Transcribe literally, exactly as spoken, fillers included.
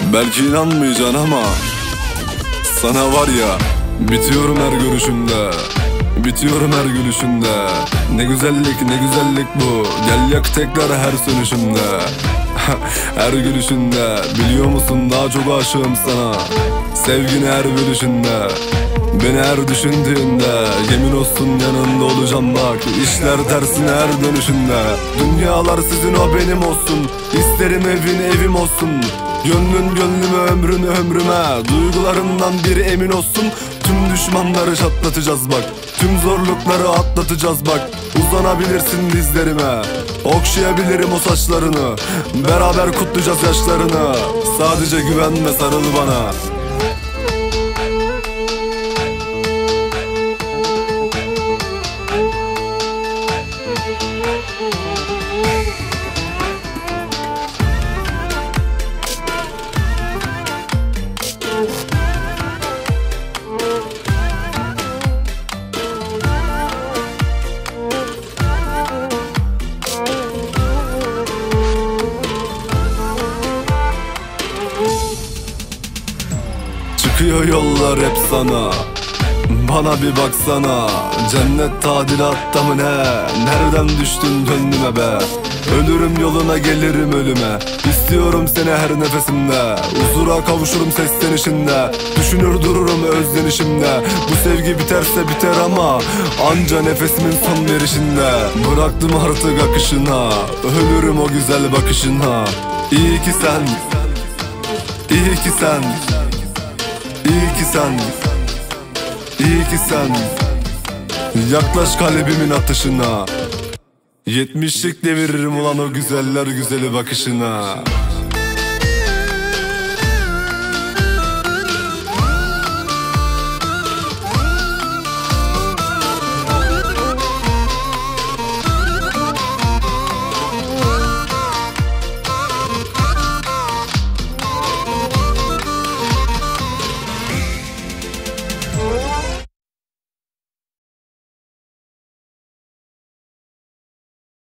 Belki inanmayacaksın ama sana var ya, bitiyorum her görüşünde, bitiyorum her gülüşünde. Ne güzellik ne güzellik bu, gel yak tekrar her sönüşümde. Her gülüşünde, biliyor musun daha çok aşığım sana. Sevgini her bölüşünde, beni her düşündüğünde, yemin olsun yanında olacağım bak. İşler tersine her dönüşünde. Dünyalar sizin o benim olsun, İsterim evin evim olsun. Gönlün gönlüme ömrün ömrüme, duygularından bir emin olsun. Tüm düşmanları çatlatacağız bak, tüm zorlukları atlatacağız bak. Uzanabilirsin dizlerime, okşayabilirim o saçlarını, beraber kutlayacağız yaşlarını. Sadece güvenme, sarıl bana. Çıkıyor yollar hep sana, bana bir baksana. Cennet tadilatta mı ne? Nereden düştün gönlüme be? Ölürüm yoluna gelirim ölüme, İstiyorum seni her nefesimde. Huzura kavuşurum seslenişinde, düşünür dururum özlenişimde. Bu sevgi biterse biter ama anca nefesimin son verişinde. Bıraktım artık akışına, ölürüm o güzel bakışına. İyi ki sen, iyi ki sen, İyi ki sen, iyi ki sen. Yaklaş kalbimin atışına, yetmişlik deviririm ulan o güzeller güzeli bakışına.